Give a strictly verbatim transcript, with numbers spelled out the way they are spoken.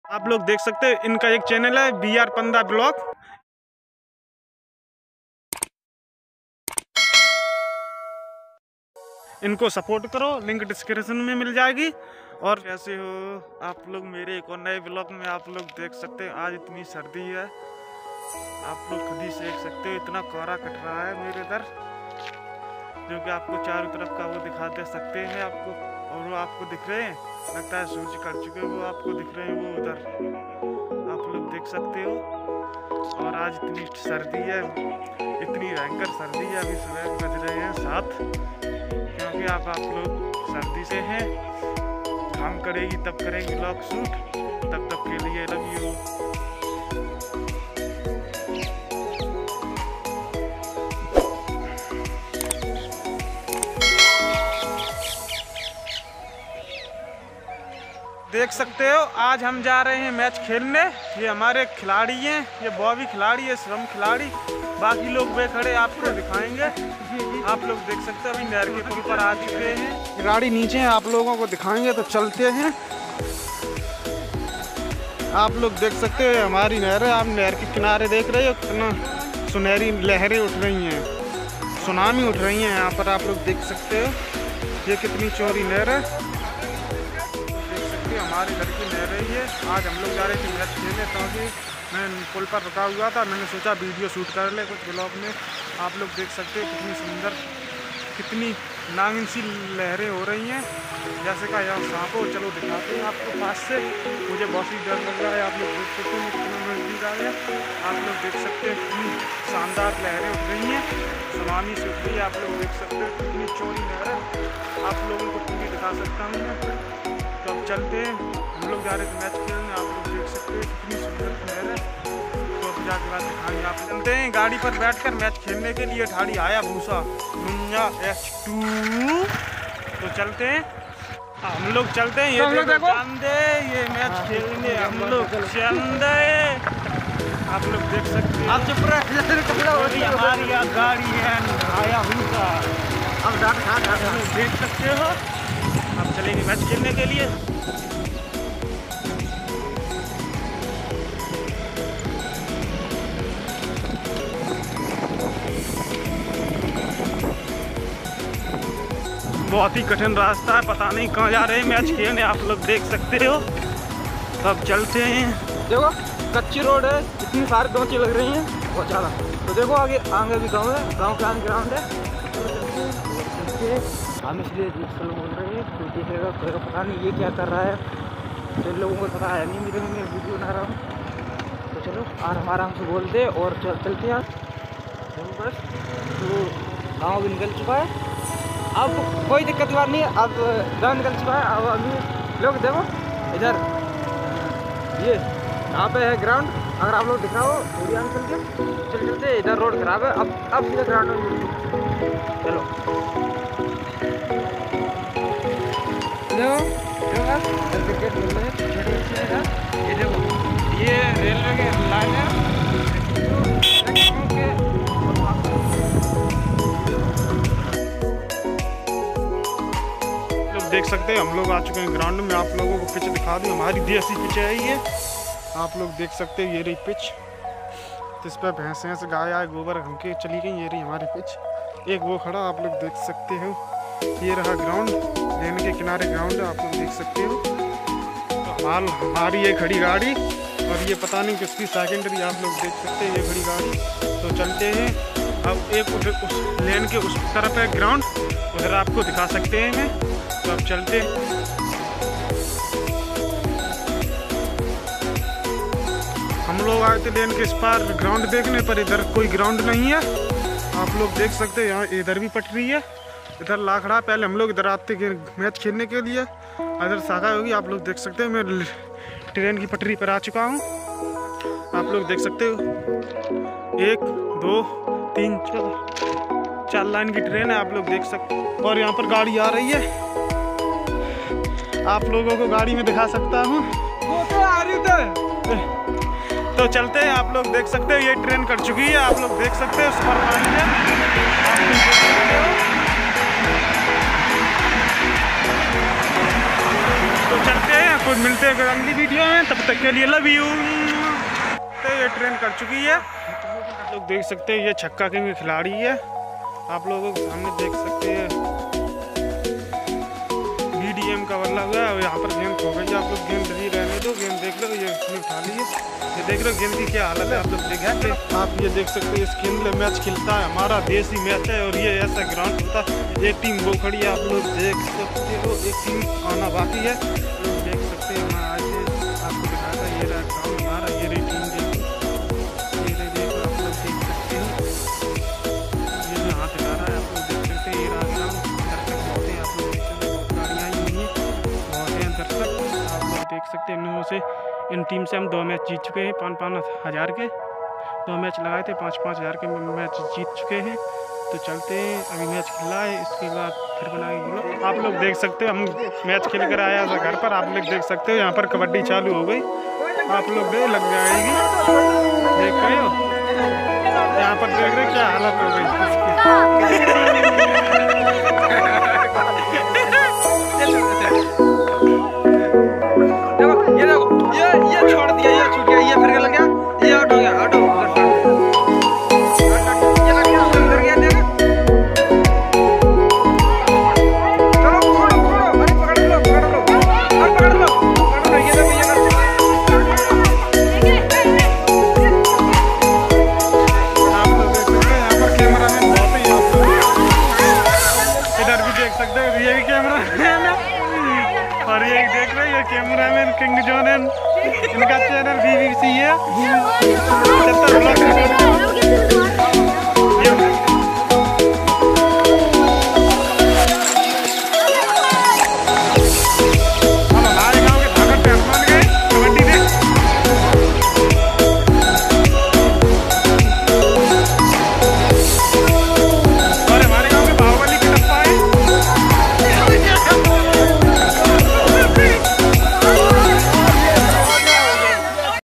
आप लोग देख सकते हैं इनका एक चैनल है बी आर पंदा ब्लॉग। इनको सपोर्ट करो, लिंक डिस्क्रिप्शन में मिल जाएगी। और कैसे हो आप लोग, मेरे एक और नए ब्लॉग में आप लोग देख सकते हैं। आज इतनी सर्दी है, आप लोग खुद ही देख सकते हो, इतना कोहरा कट रहा है मेरे इधर, जो कि आपको चारों तरफ का वो दिखा दे सकते हैं आपको। और वो आपको दिख रहे हैं, लगता है सूरज कट चुके, वो आपको दिख रहे हैं वो उधर, आप लोग देख सकते हो। और आज इतनी सर्दी है, इतनी भयंकर सर्दी है। अभी सुबह बज रहे हैं सात, क्योंकि आप आप लोग सर्दी से हैं। काम करेगी तब करेंगे ब्लॉग शूट, तब तक के लिए लव यू। देख सकते हो आज हम जा रहे हैं मैच खेलने। ये हमारे खिलाड़ी हैं, ये बॉबी खिलाड़ी है, श्रम खिलाड़ी, बाकी लोग वे खड़े आपको दिखाएंगे। आप लोग देख सकते हो अभी नहर के पुल पर आ चुके हैं, खिलाड़ी नीचे हैं, आप लोगों को दिखाएंगे। तो चलते हैं। आप लोग देख सकते हो हमारी नहर है, आप नहर के किनारे देख रहे हो, कितना सुनहरी लहरें उठ रही हैं, सुनामी उठ रही हैं यहाँ पर। आप लोग देख सकते हो ये कितनी चौड़ी नहर है, हमारे घर की नहर रही है। आज हम लोग जा रहे थे मैच खेलने, क्योंकि मैं पुल पर रुका हुआ था, मैंने सोचा वीडियो शूट कर ले कुछ ब्लॉग में। आप लोग देख सकते हो कितनी सुंदर, कितनी नागिन सी लहरें हो रही हैं, जैसे का यहाँ सांप हो। चलो दिखाते हैं आपको पास से, मुझे बहुत ही डर लग रहा है। आप लोग देख सकते हैं कितना नजदीक आ गया। आप लोग देख सकते हैं कितनी शानदार लहरें उठ रही हैं, सुनामी से उठ रही है। आप लोग देख सकते हो कितनी चौड़ी नहर है, आप लोगों को पूरी दिखा सकता हूँ मैं। तो अब चलते हैं, हम लोग जा रहे थे मैच खेलने। आप लोग देख सकते हैं कितनी सुंदर नहर है। तो अब जाके बाद दिखाएंगे। आप चलते हैं गाड़ी पर बैठकर मैच खेलने के लिए। ठाड़ी आया भूसा नुन्या एच टू। तो चलते हैं, हम लोग चलते हैं। ये देखो चंदे, ये मैच खेलने हम लोग चंदे, आप लोग देख सकते हैं। आप चुप रहे, हमारी गाड़ी है आया भूसा, अब देख सकते हो। अब चलेंगे मैच खेलने के लिए। बहुत ही कठिन रास्ता है, पता नहीं कहाँ जा रहे हैं मैच खेलने, आप लोग देख सकते हो। अब चलते हैं। देखो कच्ची रोड है, इतनी सारी डोंची लग रही हैं बहुत ज़्यादा। तो देखो आगे आगे भी गाँव है, गाँव के आगे ग्राउंड है। हम इसलिए दूसरे लोग बोल रहे हैं, कोई देखेगा कोई पता नहीं ये क्या कर रहा है, तो लोगों को पता है नहीं, मेरे मैं वीडियो बना रहा हूँ। तो चलो आराम आराम से बोलते और चल चलते हैं बस। तो गाँव भी निकल चुका है, अब कोई दिक्कत की बात नहीं है। अब गाँव निकल चुका है। अब अभी लोग देखो इधर, ये यहाँ पे है ग्राउंड, अगर आप लोग दिख रहा हो पूरी आगे चल के चल चलते। इधर रोड खराब है, अब अब ये ग्राउंड में चलो। क्रिकेट खेल रहे हैं छोटे बच्चे हैं। ये देखो ये रेलवे के लाइन है, लोग देख सकते हैं। हम लोग आ चुके हैं ग्राउंड में, आप लोगों को पिच दिखा दूँ। हमारी देसी पिच है ये, आप लोग देख सकते हैं। ये रही पिच, जिस पर भैंस भैंस गाय आए गोबर हम के चली गई। ये रही हमारी पिच, एक वो खड़ा आप लोग देख सकते हो। ये रहा ग्राउंड, लेन के किनारे ग्राउंड है, आप लोग देख सकते हो। तो हाल हमारी ये खड़ी गाड़ी, और ये पता नहीं किसकी सेकेंडरी, आप लोग देख सकते हैं ये खड़ी गाड़ी। तो चलते हैं अब, एक उस लेन के उस तरफ है ग्राउंड, उधर आपको दिखा सकते हैं मैं। तो अब चलते हैं। हम लोग आए थे लेन के इस पार ग्राउंड देखने, पर इधर कोई ग्राउंड नहीं है। आप लोग देख सकते हैं यहाँ इधर भी पटरी है, इधर लाखड़ा। पहले हम लोग इधर आते थे मैच खेलने के लिए, इधर शाखा होगी। आप लोग देख सकते हैं मैं ट्रेन की पटरी पर आ चुका हूँ, आप लोग देख सकते हो। एक दो तीन चार चार लाइन की ट्रेन है, आप लोग देख सकते हो। और यहाँ पर गाड़ी आ रही है, आप लोगों को गाड़ी में दिखा सकता हूँ। वो तो आ रही थी। तो चलते हैं, आप लोग देख सकते हो ये ट्रेन कट चुकी है, आप लोग देख सकते हो उस पर पानी है, आप लोग देख सकते हो। तो चलते हैं, कुछ मिलते हैं अगली वीडियो में, तब तक के लिए लव यू। तो ये ट्रेन कर चुकी है, आप लोग देख सकते हैं। ये छक्का किंग खिलाड़ी है, आप लोगों के सामने देख सकते हैं। बीडीएम का बल्ला हुआ है और यहाँ पर गेंद खो गई। आप लोग गेंद नहीं रहने दो, गेंद देख लो, ये उठा लीजिए। ये देख लो गेंद की क्या हालत है, आप लोग देख सकते हैं। आप ये देख सकते हैं, इस गेंद में मैच खिलता है, हमारा देसी मैच है और ये ऐसा ग्राउंड होता है। एक टीम वो खड़ी है, आप लोग देख सकते हो, एक टीम आना बाकी है। लोग देख सकते हैं, मैं आज आपको दिखाता ये रहा ग्राउंड हमारा, ये रही टीम देखो, ये रही देखो, आप लोग देख सकते हैं। ये जो हाथ हिला रहा है, आप लोग देख सकते हैं, ये रहा ग्राउंड। दर्शक बहुत हैं, आप लोग देख सकते हैं, बहुत गाड़ियाँ आई हुई हैं, बहुत हैं दर्शक, आप लोग देख सकते हैं। इनमें से इन टीम से हम दो मैच जीत चुके हैं, पाँच पाँच हज़ार के दो मैच लगाए थे, पाँच पाँच हज़ार के मैच जीत चुके हैं। तो चलते हैं, अभी मैच खेला है, इसके बाद फिर बनाएंगे। आप लोग देख सकते हो, हम मैच खेल कर आया था घर पर, आप लोग देख सकते हो। यहाँ पर कबड्डी चालू हो गई, आप लोग देख लग जाएगी, देख रहे हो। यहाँ पर देख रहे क्या हालत हो गई ये देखो, ये ये छोड़ दिया, ये छूट गया, ये फिर लग गया, ये आउट हो गया, आउट हो गया, ये लग गया, फिर गया, देखो। चलो पकड़ो पकड़ो, अरे पकड़ लो पकड़ लो, अरे पकड़ लो पकड़ लो, ये देखो, ये देखो। आप लोग देख सकते हैं, यहाँ पर कैमरा मैन बहुत ही, आप लोग इधर भी देख सकते हो, ये भी कैमरा मैन है और ये देख रहे हैं, कैमरा मैन किंग जॉन है, इनका चैनल बीबीसी है।